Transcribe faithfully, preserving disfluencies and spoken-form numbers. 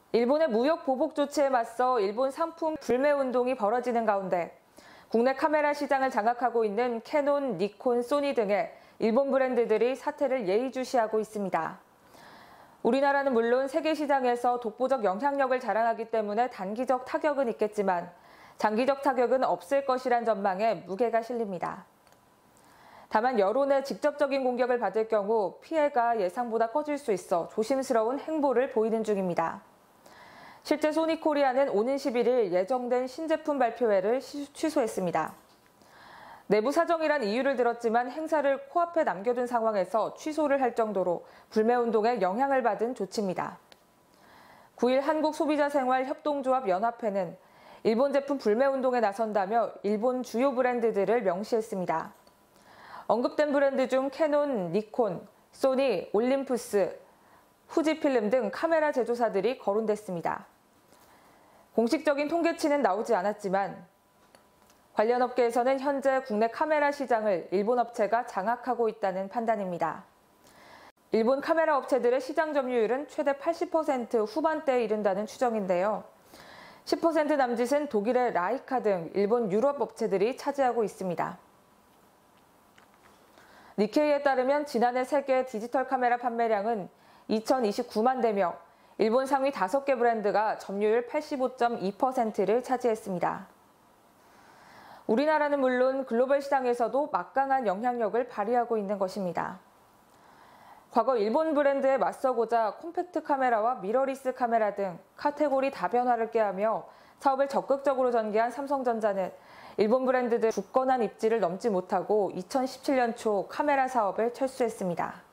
일본의 무역 보복 조치에 맞서 일본 상품 불매 운동이 벌어지는 가운데 국내 카메라 시장을 장악하고 있는 캐논, 니콘, 소니 등의 일본 브랜드들이 사태를 예의주시하고 있습니다. 우리나라는 물론 세계 시장에서 독보적 영향력을 자랑하기 때문에 단기적 타격은 있겠지만 장기적 타격은 없을 것이란 전망에 무게가 실립니다. 다만 여론의 직접적인 공격을 받을 경우 피해가 예상보다 커질 수 있어 조심스러운 행보를 보이는 중입니다. 실제 소니코리아는 오는 십일일 예정된 신제품 발표회를 취소했습니다. 내부 사정이란 이유를 들었지만 행사를 코앞에 남겨둔 상황에서 취소를 할 정도로 불매운동에 영향을 받은 조치입니다. 구일 한국소비자생활협동조합연합회는 일본 제품 불매운동에 나선다며 일본 주요 브랜드들을 명시했습니다. 언급된 브랜드 중 캐논, 니콘, 소니, 올림푸스, 후지필름 등 카메라 제조사들이 거론됐습니다. 공식적인 통계치는 나오지 않았지만 관련 업계에서는 현재 국내 카메라 시장을 일본 업체가 장악하고 있다는 판단입니다. 일본 카메라 업체들의 시장 점유율은 최대 팔십 퍼센트 후반대에 이른다는 추정인데요. 십 퍼센트 남짓은 독일의 라이카 등 일본 유럽 업체들이 차지하고 있습니다. 니케이에 따르면 지난해 세계 디지털 카메라 판매량은 이천이십구만 대며 일본 상위 다섯 개 브랜드가 점유율 팔십오 점 이 퍼센트를 차지했습니다. 우리나라는 물론 글로벌 시장에서도 막강한 영향력을 발휘하고 있는 것입니다. 과거 일본 브랜드에 맞서고자 콤팩트 카메라와 미러리스 카메라 등 카테고리 다변화를 꾀하며 사업을 적극적으로 전개한 삼성전자는 일본 브랜드들 굳건한 입지를 넘지 못하고 이천십칠 년 초 카메라 사업을 철수했습니다.